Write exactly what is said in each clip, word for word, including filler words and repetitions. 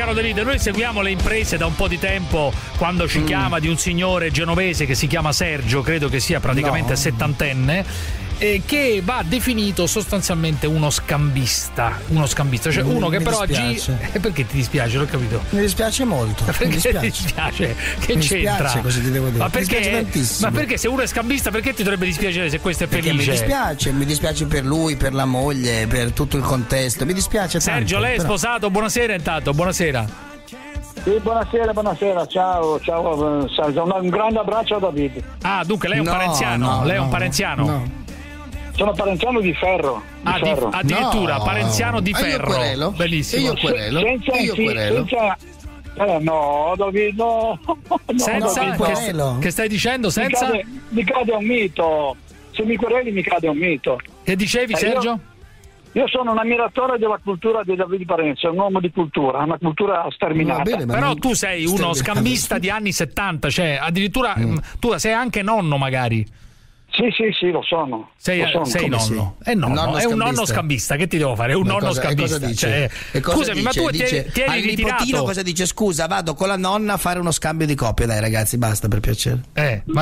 caro David, noi seguiamo le imprese da un po' di tempo quando ci mm. chiama di un signore genovese che si chiama Sergio, credo che sia praticamente no. settantenne. Eh, che va definito sostanzialmente uno scambista, uno scambista, cioè uno che mi però dispiace. agisce. Perché ti dispiace? L'ho capito. Mi dispiace molto. Perché mi dispiace. ti dispiace? Che mi c'entra? Dispiace, così ti devo dire. Ma perché? Mi dispiace tantissimo. Ma perché se uno è scambista, perché ti dovrebbe dispiacere se questo è perché felice? Mi dispiace, mi dispiace per lui, per la moglie, per tutto il contesto. Mi dispiace tanto. Sergio, lei è però... sposato? Buonasera intanto, buonasera. Sì, buonasera, buonasera, ciao, ciao Sergio, un grande abbraccio a David. Ah, dunque lei è un no, parenziano? No, lei è no, un parenziano? No. Sono parenziano di ferro. Di ah, ferro. Di, addirittura no. parenziano di ah, ferro. Io querelo. Bellissimo. Io querelo. Senza, io sì, querelo. senza, eh, no, David, no. no senza David, che, no. che stai dicendo? Senza? Mi cade, mi cade un mito. Se mi quereli mi cade un mito. Che dicevi, eh, Sergio? Io, io sono un ammiratore della cultura di Davide Parenzi, un uomo di cultura, una cultura sterminata. Bene, però non... tu sei uno scambista di anni settanta, cioè addirittura mm. tu sei anche nonno magari. Sì, sì, sì, lo sono. Sei, lo sono. sei nonno. Sì? È, nonno. Nonno è un nonno scambista, che ti devo fare? È un ma nonno cosa, scambista. Cosa cioè, cosa scusami, dice? ma tu dice, ti, ti eri al ritirato. nipotino cosa dice? Scusa, vado con la nonna a fare uno scambio di coppia. Dai ragazzi, basta per piacere. Eh, ma...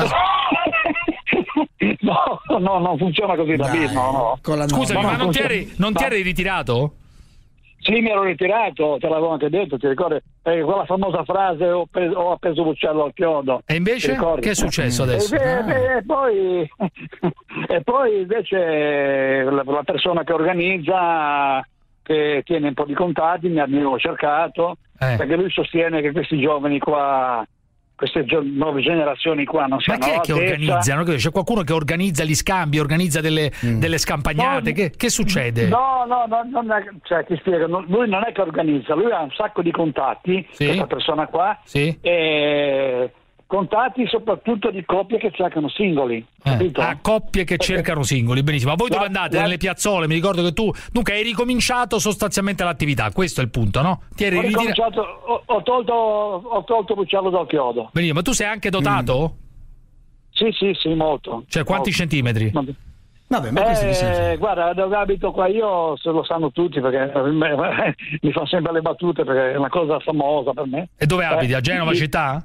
no, no, non funziona così da Dai, no, no. Con la Scusami, nonna. ma non ti eri, non ti eri ritirato? Sì, mi ero ritirato, te l'avevo anche detto, ti ricordi? Eh, quella famosa frase ho, preso, ho appeso l'uccello al chiodo. E invece? Che è successo adesso? E, ah. e, e, poi, e poi invece la, la persona che organizza, che tiene un po' di contatti, mi abbiamo cercato, eh. perché lui sostiene che questi giovani qua, queste gio- nuove generazioni qua non ma sanno chi è che altezza. organizzano? C'è qualcuno che organizza gli scambi, organizza delle, mm. delle scampagnate? No, che, che succede? No, no, no, non è, cioè ti spiego, non, lui non è che organizza, lui ha un sacco di contatti, sì. questa persona qua, sì. e contatti soprattutto di coppie che cercano singoli. Eh. Ah, coppie che cercano singoli, benissimo. Ma voi dove andate? la, Nelle piazzole? Mi ricordo che tu dunque hai ricominciato sostanzialmente l'attività, questo è il punto, no? Ti eri ho ricominciato, ritira... ho, ho tolto ho tolto l'uccello dal chiodo. Benissimo, ma tu sei anche dotato? Mm. Sì, sì, sì, molto. Cioè quanti molto. centimetri? Vabbè, ma eh, guarda, dove abito qua io se lo sanno tutti perché mi fa sempre le battute perché è una cosa famosa per me. E dove abiti? A eh, Genova sì. città?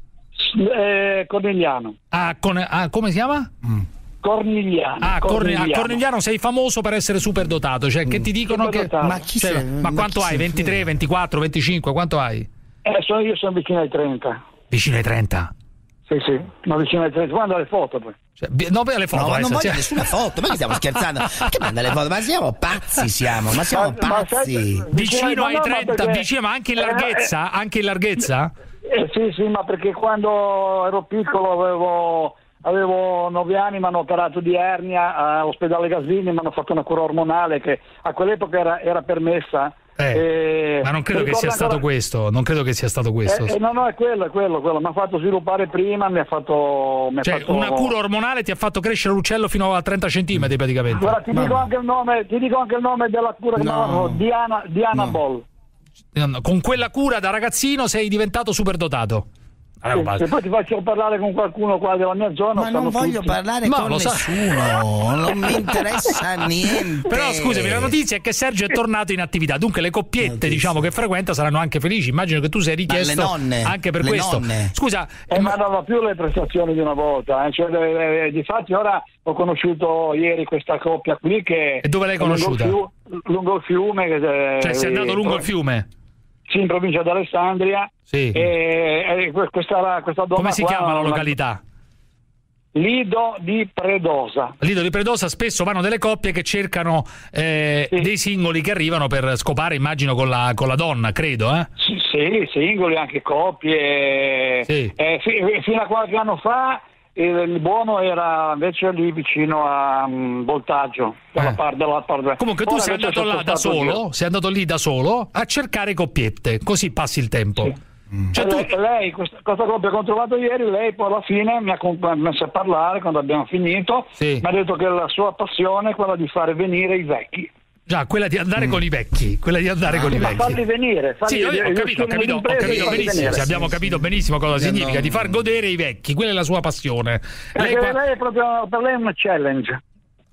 Eh, Cornigliano. Ah, con, ah, come si chiama? Mm. Cornigliano. Ah, Cornigliano. A Cornigliano sei famoso per essere super dotato, cioè mm. che ti dicono che ma, chi cioè, sei? ma, ma quanto hai? ventitré, ventiquattro, venticinque, quanto hai? Eh, sono, io sono vicino ai trenta. Vicino ai trenta? Sì, sì, ma vicino ai trenta. Guarda le foto poi. Cioè, no, le foto, no, ma non voglio cioè... nessuna foto, ma che stiamo scherzando? Che manda le foto? Ma siamo pazzi siamo, ma siamo ma, pazzi. Ma vicino ai no, trenta, perché... vicino, ma anche in larghezza? Eh, anche in larghezza? Eh, sì, sì, ma perché quando ero piccolo avevo avevo nove anni, mi hanno operato di ernia all'ospedale Gasini, mi hanno fatto una cura ormonale che a quell'epoca era, era permessa. Eh, e ma non credo che sia ancora... stato questo, non credo che sia stato questo. Eh, eh, no, no, è quello, è quello, quello. Mi ha fatto sviluppare prima, mi ha fatto... Mi cioè, ha fatto... una cura ormonale ti ha fatto crescere l'uccello fino a trenta centimetri praticamente. Guarda, ti dico anche il nome, ti dico anche il nome della cura che no. mi ha fatto, Diana, Diana no. Ball. Con quella cura da ragazzino sei diventato superdotato. Allora, sì, se poi ti faccio parlare con qualcuno qua della mia zona, ma non voglio tutti. parlare no, con nessuno, non mi interessa niente. Però scusami, la notizia è che Sergio è tornato in attività, dunque le coppiette notizia. diciamo che frequenta saranno anche felici. Immagino che tu sei richiesto le nonne, anche per le questo. Nonne. Scusa, eh, ma non va più le prestazioni di una volta, eh. Cioè, eh, eh, difatti ora ho conosciuto ieri questa coppia qui che e dove l'hai conosciuta? Lungo il fiume, lungo il fiume che, cioè sei andato lungo eh, il fiume? Sì, in provincia di Alessandria. Sì. E, e questa, questa donna come si qua, chiama la località? Lido di Predosa. Lido di Predosa, spesso vanno delle coppie che cercano eh, sì. dei singoli che arrivano per scopare, immagino, con la, con la donna, credo, eh? Sì, sì, singoli, anche coppie. Sì. Eh, f- fino a qualche anno fa il buono era invece lì vicino a um, Voltaggio, dalla eh. parte, dalla parte. Comunque tu sei andato là da solo, sei andato lì da solo a cercare coppiette, così passi il tempo. Sì. Mm. Cioè, lei, tu... lei questa, questa coppia che ho trovato ieri, lei poi alla fine mi ha, mi ha messo a parlare quando abbiamo finito, sì. mi ha detto che la sua passione è quella di fare venire i vecchi. Già, quella di andare mm. con i vecchi, quella di andare ah, con i vecchi. Ma farli venire, farli sì, ho capito, ho capito, ho capito benissimo, venire. Sì, abbiamo sì, capito sì. benissimo cosa sì, significa, no. di far godere i vecchi, quella è la sua passione. Lei, qua... lei è proprio, per lei è una challenge.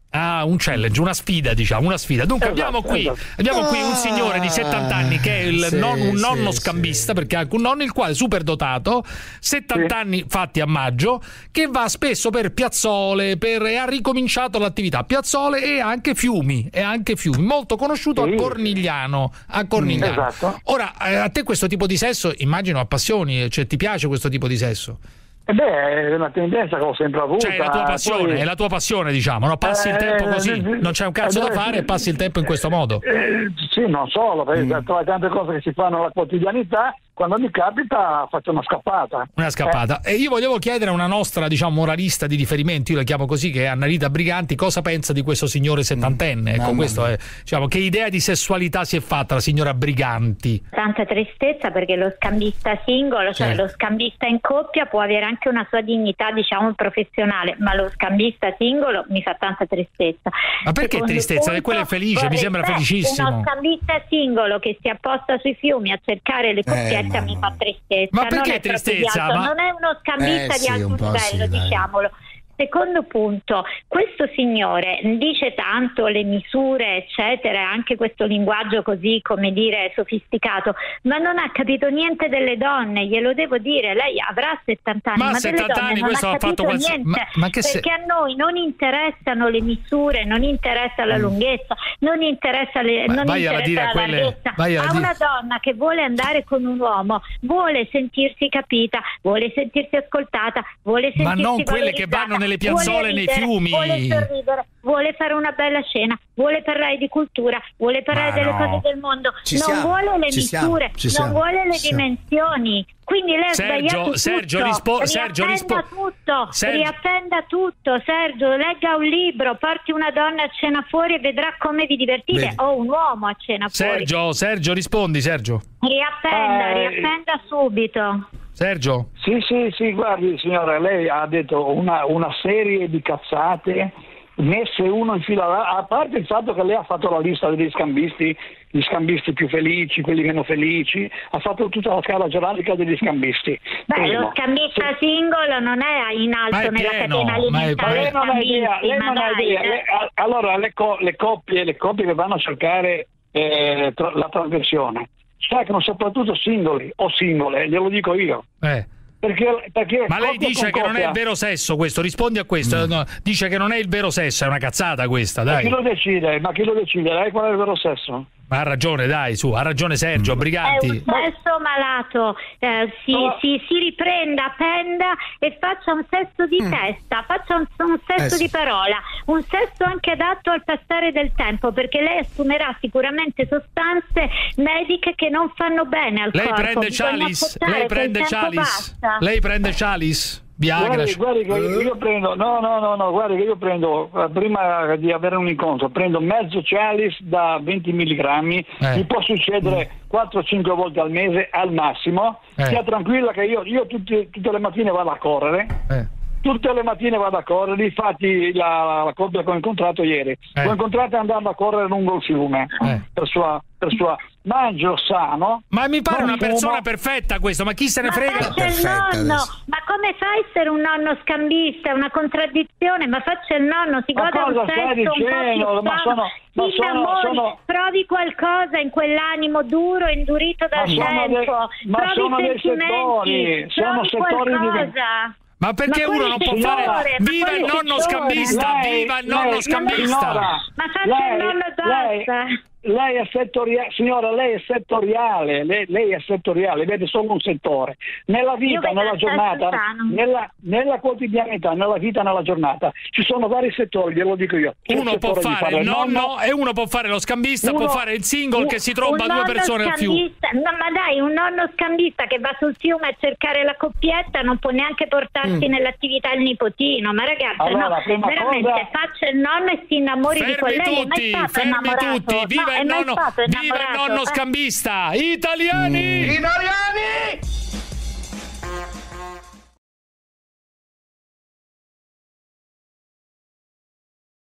Ah, un challenge, una sfida, diciamo, una sfida. Dunque esatto, abbiamo qui esatto. abbiamo qui un signore di settanta anni che è il sì, non, un nonno sì, scambista, sì. perché ha un nonno il quale è super dotato, settanta sì. anni fatti a maggio, che va spesso per piazzole, per, e ha ricominciato l'attività piazzole e anche fiumi, e anche fiumi, molto conosciuto sì. a Cornigliano, a Cornigliano. Esatto. Ora, a te questo tipo di sesso, immagino, appassioni, cioè ti piace questo tipo di sesso? Eh beh, è una tendenza che ho sempre avuto. Cioè, è la tua passione, poi... è la tua passione, diciamo, no? Passi eh, il tempo così, non c'è un cazzo eh, da fare e passi il tempo in questo modo. Eh, sì, non solo, perché mm. trovi tante cose che si fanno nella quotidianità. Quando mi capita faccio una scappata. Una scappata. Eh. E io volevo chiedere a una nostra, diciamo, moralista di riferimento, io la chiamo così, che è Annarita Briganti, cosa pensa di questo signore settantenne? Mm. Ecco, no, questo no. è, diciamo, che idea di sessualità si è fatta la signora Briganti? Tanta tristezza, perché lo scambista singolo, cioè certo. lo scambista in coppia può avere anche una sua dignità, diciamo, professionale, ma lo scambista singolo mi fa tanta tristezza. Ma perché Secondo tristezza? Punto, quello è felice, mi sembra felicissimo. Uno scambista singolo che si apposta sui fiumi a cercare le coppiette eh, mi fa tristezza. Ma perché non è tristezza? Ma... non è uno scambista eh, di sì, alto livello, sì, diciamolo. Secondo punto, questo signore dice tanto le misure eccetera, anche questo linguaggio così, come dire, sofisticato, ma non ha capito niente delle donne, glielo devo dire, lei avrà settanta anni, ma, ma settanta delle donne anni non questo ha ha capito fatto qualsiasi... niente, ma, ma che perché se... a noi non interessano le misure, non interessa la lunghezza, non interessa, le, non vai interessa a dire la quelle... larghezza. vai a a dire... una donna che vuole andare con un uomo, vuole sentirsi capita, vuole sentirsi ascoltata, vuole sentirsi ma non quelle che vanno nelle piazzole, nei fiumi, vuole sorridere, vuole fare una bella scena, vuole parlare di cultura, vuole parlare ma delle no. cose del mondo, ci non siamo, vuole le ci misure, siamo, non vuole le siamo. dimensioni. Quindi lei ha Sergio, sbagliato Sergio, tutto. rispo- Sergio, rispo- tutto, Sergio. riappenda tutto. Sergio, legga un libro, porti una donna a cena fuori e vedrà come vi divertite, Bene. o un uomo a cena fuori. Sergio, Sergio, rispondi, Sergio. Riappenda, Eh, riappenda subito. Sergio? Sì, sì, sì, guardi signora, lei ha detto una, una serie di cazzate messe uno in fila, a parte il fatto che lei ha fatto la lista degli scambisti, gli scambisti più felici, quelli meno felici, ha fatto tutta la scala gerarchica degli scambisti. Beh, Primo. lo scambista sì. singolo non è in alto nella pieno, catena alimentare. Lei non ha idea, lei non ha idea. eh. Le, allora le, co, le coppie le coppie che vanno a cercare eh, tra, la trasgressione cercano soprattutto singoli o singole, glielo dico io. Eh. Perché, perché ma lei dice che non è il vero sesso questo, rispondi a questo. Mm. No, dice che non è il vero sesso, è una cazzata questa, dai. Ma chi lo decide? Ma chi lo decide? Lei qual è il vero sesso? Ma ha ragione, dai, su, ha ragione Sergio, È Briganti. un sesso malato, eh, si, No. si, si riprenda, penda e faccia un sesso di Mm. testa, faccia un, un sesso Eh sì. di parola, un sesso anche adatto al passare del tempo, perché lei assumerà sicuramente sostanze mediche che non fanno bene al Lei corpo. prende Bisogna Cialis, accettare lei che il prende tempo Cialis, passa. lei prende Cialis, Viagra. Guardi, guardi che io, io prendo, no, no, no, no, guardi che io prendo, eh, prima di avere un incontro, prendo mezzo Cialis da venti milligrammi, Eh. mi può succedere quattro cinque volte al mese al massimo, Eh. stia tranquilla che io, io tutti, tutte le mattine vado a correre. Eh. Tutte le mattine vado a correre, infatti la, la coppia che ho incontrato ieri, Eh. l'ho incontrata andando a correre lungo il fiume, Eh. per sua, per sua, mangio sano. Ma mi pare non una fumo. persona perfetta questo, ma chi se ne Ma frega? faccia il Perfetta nonno, adesso. ma come fa a essere un nonno scambista? È una contraddizione, ma faccia il nonno, si Ma goda un cosa stai sesso un po' dicendo? più Ma sano, sono- ma si sono- innamori, sono- provi qualcosa in quell'animo duro, indurito dal Ma sono tempo, dei- ma provi sono dei sentimenti, settori, sono provi settori di- qualcosa. Ma perché Ma uno non può quale fare settore? Ma viva quale il nonno settore? scambista, Lei- viva il nonno lei- scambista. signora, Ma faccia lei- il nonno e lei- basta. Lei è settoriale, signora, lei è settoriale, lei, lei è settoriale, vede solo un settore. Nella Io vita, vedo nella il giornata, sesso sano. nella, nella quotidianità, nella vita, nella giornata, ci sono vari settori, glielo dico io. C'è il Uno può settore di fare il nonno, nonno, e uno può fare lo scambista, Uno- può fare il single un- che si tromba Un due nonno persone al fiume. scambista- No, ma dai, un nonno scambista che va sul fiume a cercare la coppietta non può neanche portarsi nell'attività il nipotino. Ma ragazzi, Allora, no, prima veramente cosa- faccia il nonno e si innamori di quel. Fermi Lei è mai tutti, stato fermi innamorato? tutti, viva No, è il mai nonno, stato viva il innamorato? nonno Eh. scambista, italiani! Italiani!